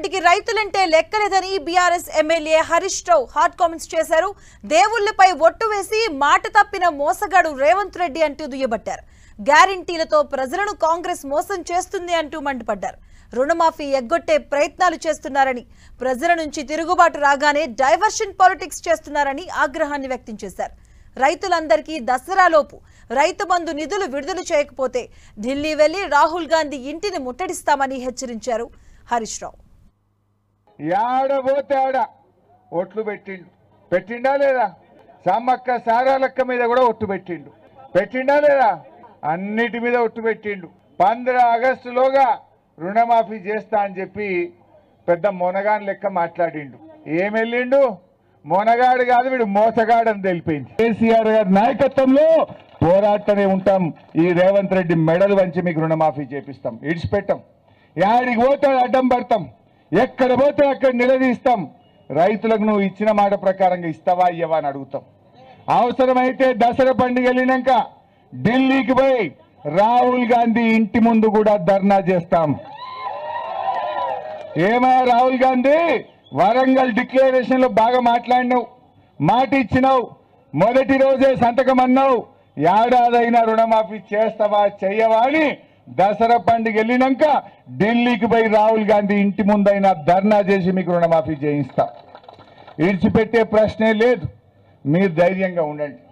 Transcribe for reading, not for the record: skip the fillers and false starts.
రెడ్డికి రైతులంటే లెక్కలేదని BRS MLA Harish Rao hot comments చేశారు. దేవుళ్లపై ఒట్టు వేసి మాట తప్పిన మోసగాడు రేవంత్ రెడ్డి అంటూ దుయ్యబట్టారు. గ్యారంటీలతో ప్రజలను కాంగ్రెస్ మోసం చేస్తుంది అంటూ మండిపడ్డారు. రుణమాఫీ ఎగ్గొట్టే ప్రయత్నాలు చేస్తున్నారని, ప్రజల నుంచి తిరుగుబాటు రాగానే డైవర్షన్ పాలిటిక్స్ చేస్తున్నారని ఆగ్రహాన్ని వ్యక్తం చేశారు. రైతులందరికీ దసరాలోపు రైతు బంధు నిధులు విడుదల చేయకపోతే ఢిల్లీ వెళ్లి రాహుల్ గాంధీ ఇంటిని ముట్టడిస్తామని హెచ్చరించారు హరీష్ రావు. యాడబోతే ఆడ ఒట్లు పెట్టిండా లేదా? సమ్మక్క సారాలక్క మీద కూడా ఒట్టు పెట్టిండా లేదా? అన్నిటి మీద ఒట్టు పెట్టిండు. 15 ఆగస్టులోగా రుణమాఫీ చేస్తా అని చెప్పి పెద్ద మొనగాన్ లెక్క మాట్లాడిండు. ఏం వెళ్ళిండు? మొనగాడు కాదు, వీడు మోసగాడు అని తెలిపింది. కేసీఆర్ గారి నాయకత్వంలో పోరాటనే ఉంటాం. ఈ రేవంత్ రెడ్డి మెడలు వంచి మీకు రుణమాఫీ చేపిస్తాం, ఇడిచిపెట్టాం. యాడికి పోతే అడ్డం పడతాం, ఎక్కడ పోతే అక్కడ నిలదీస్తాం. రైతులకు నువ్వు ఇచ్చిన మాట ప్రకారంగా ఇస్తావా ఇయ్యవా అని అడుగుతాం. అవసరమైతే దసరా పండుగ వెళ్ళినాక ఢిల్లీకి పోయి రాహుల్ గాంధీ ఇంటి ముందు కూడా ధర్నా చేస్తాం. ఏమయ్యా రాహుల్ గాంధీ, వరంగల్ డిక్లరేషన్ లో బాగా మాట్లాడినావు, మాట ఇచ్చినావు, మొదటి రోజే సంతకం అన్నావు. ఏడాదైనా రుణమాఫీ చేస్తావా చెయ్యవా అని దసరా పండుగ వెళ్ళినాక ఢిల్లీకి పోయి రాహుల్ గాంధీ ఇంటి ముందైనా ధర్నా చేసి మీకు రుణమాఫీ చేయిస్తా. ఇడిచిపెట్టే ప్రశ్నే లేదు. మీరు ధైర్యంగా ఉండండి.